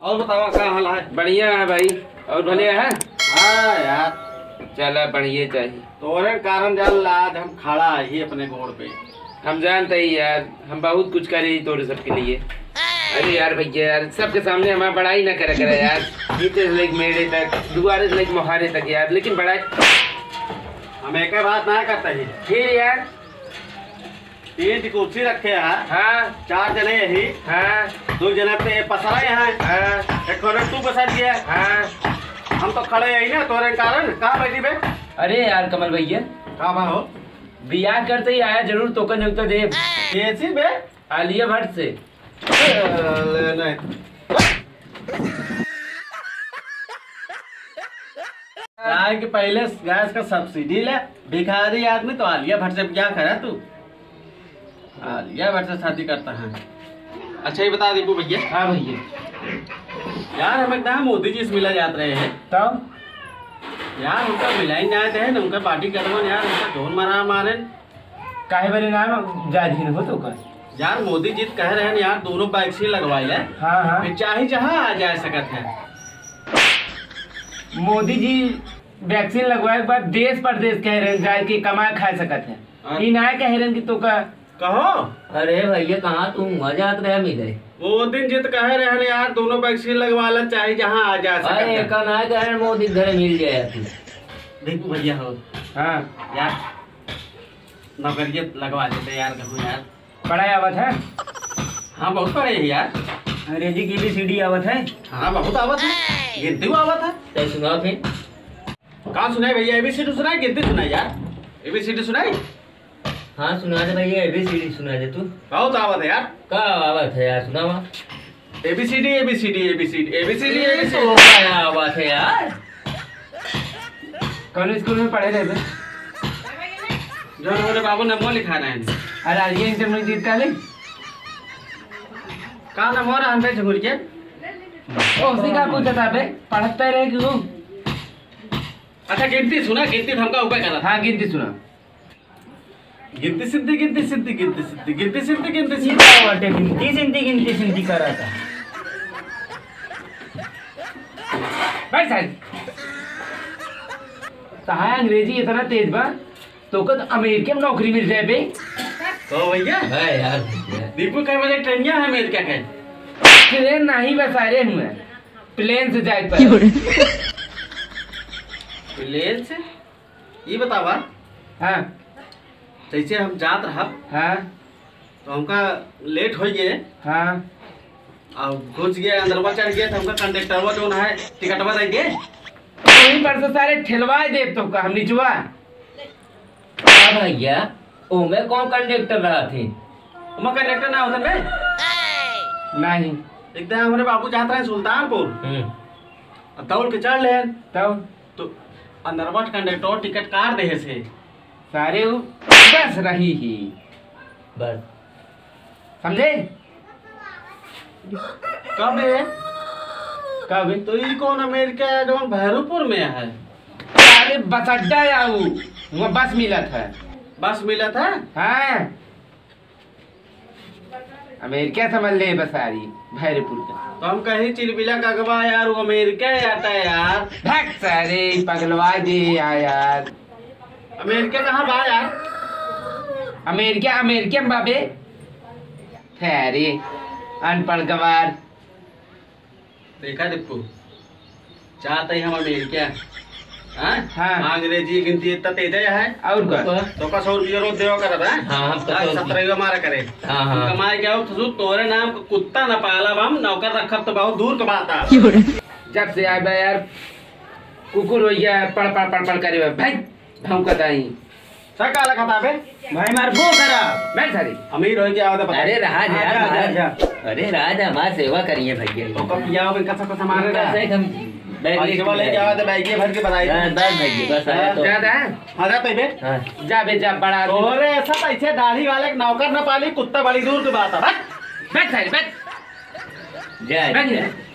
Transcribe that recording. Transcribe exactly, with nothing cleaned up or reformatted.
और बताओ क्या हाल है? बढ़िया है भाई। और भले है? हाँ यार, चला बढ़िया चाहिए। तोरे कारण जान आज हम खड़ा ही अपने गोड़ पे। हम जानते ही यार, हम बहुत कुछ करे ही तोरे सबके लिए। अरे यार भैया यार, सबके सामने हमारा बड़ाई ना करे करे यार। जीते से लेके मेरे तक, दुआरे से लेके मोहारे तक यार, लेकिन बड़ाई हम एक बात ना करते ही। फिर यार तीन कुर्सी रखे हैं। हाँ चार जने यही। हाँ दो जने पे पसरा है। हाँ एक कोने तू पसर दिया। हाँ। हम तो खड़े यही ना तोरे कारण। कहाँ बैठी बे? अरे यार कमल भैया, कहाँ बा हो? बियाह करते ही आया जरूर टोकन न्योता दे। कैसी बे? आलिया भट्ट से। नहीं कि पहले गैस का सब्सिडी ले। भिखारी आदमी तो आलिया भट्ट से क्या करा तू? आलिया भट्ट से शादी करता है। अच्छा ये बता दीपू भैया। हाँ भैया। यार हम एकदम मोदी जी से मिला जाते रहे हैं। तब यार उनका मिलाई जाए थे ना, उनका पार्टी करवा यार, उनका ढोल मारा मारे। काहे बरे नाम जाधीन हो तो कर। यार मोदी जी कह रहे हैं यार दोनों वैक्सीन लगवाई ले। हाँ हाँ। फिर चाहे जहाँ आ जा सकत है। मोदी जी वैक्सीन लगवाए के बाद देश परदेश कह रहे हैं जाए के कमा खा सकत है। ई ना कह रहे हैं कि तो का कहो। अरे भैया कहाँ तुम मजाक रहे मिले? वो दिन जित कह रहे हैं यार दोनों वैक्सीन लगवा ले चाहे जहाँ आ जा सकत अरे है। कना कह मोदी घर मिल जाए। दीपू भैया हो हाँ यार, नौकरिया लगवा देते यार कहूँ यार। पढ़ाई आवत है? हाँ बहुत पढ़े हैं यार। अंग्रेजी की भी सीढ़ी आवत है? हाँ बहुत आवत है, गिनती आवत है। तो सुनाओ फिर। कहाँ सुनाई भैया? एबीसीडी सुनाई, गिनती सुनाई यार। एबीसीडी सुनाई। हाँ सुना दे भैया, एबीसीडी सुना दे तू। बहुत आवत है यार। का आवाज है यार, सुनावा। एबीसीडी एबीसीडी एबीसीडी एबीसीडी तो एबीसीडी। क्या आवाज है यार? कौन स्कूल में पढ़े रहे? जो हमारे बाबू नमो लिखा रहे हैं। अरे आलिया इंटरमीडिएट का ले कहाँ नमो रहा हम पे झूर के? ओ उसी का पूछा था बे, पढ़ते रहे क्यों? अच्छा गिनती सुना, गिनती हमका ऊपर करा था। हाँ गिनती सुना। गिनती सिद्धि गिनती सिद्धि गिनती सिद्धि गिनती सिद्धि गिनती ये सिद्धि। क्या बात है? गिनती सिंती गिनती सिंती कर रहा था। बैठ साइड। कहा अंग्रेजी इतना तेज बा तो कद अमेरिका में नौकरी मिल जाए बे। तो भैया है यार दीपू कई बजे ट्रेनिया है अमेरिका के? ट्रेन नहीं बसारे हुए, प्लेन से जाए पर। प्लेन से? ये बतावा हाँ जैसे हम जात रहा हाँ तो हमका लेट हो गए हाँ। और घुस गए अंदरवा चढ़ गए तो हमका कंडक्टरवा जो है टिकटवा दे गए। वहीं पर से सारे ठेलवाए देव तो का हम निचवा। हाँ भैया, ओमे कौन कंडक्टर रहा थी? उमा कंडक्टर ना होता बे? नहीं एकदम हमारे बाबू जाते हैं सुल्तानपुर हम्म। दौड़ के चढ़ ले तब तो अंदरवा कंडक्टर टिकट काट दे से सारे वो बस रही ही, बस समझे? कब है? कब? तो ये कौन अमेरिका जो भैरवपुर में है? अरे बस अड्डा या वो वहाँ बस मिला था। बस मिला था? हाँ अमेरिका समझ ले बसारी भैरपुर का। तो हम कहीं चिलबिला का अगवा यार वो अमेरिका आता है यार। भक्त सारे पगलवा दे यार। अमेरिका कहाँ बा यार? अमेरिका अमेरिका में बाबे ठहरे अनपढ़ गवार। देखा दीपू चाहते ही हम अमेरिका। हाँ हाँ। अंग्रेजी गिनती इतना तेज है और का तो का सौ रुपया रोज देवा कर रहा है। हाँ हम तो सत्रह मारा करे। हाँ हाँ कमाए क्या हो तोरे नाम का कुत्ता न पाला हम नौकर रखब तो बहुत दूर का बात है। जब से आए बा यार कुकुर हो गया, पड़ पड़ पड़ पड़ करे भाई भौंकता ही। सब काला खाता बे भाई मार वो करा मैं सारी अमीर हो गया होता। अरे राज आजा, यार आजा, आजा। महाराज। अरे राज हमारी सेवा करिए भैया। तो कब किया हो कैसा कैसा मारे रहा कैसे हम बैग आज वाले क्या होता बैग भर के बताई। हाँ, बस भैया बस आया तो। ज्यादा हाँ जाते बे हाँ जा बे जा बड़ा तोरे ऐसा पैसे दाढ़ी वाले नौकर न पाली कुत्ता बड़ी दूर की बात है। बैठ सारी बैठ जय बैठ।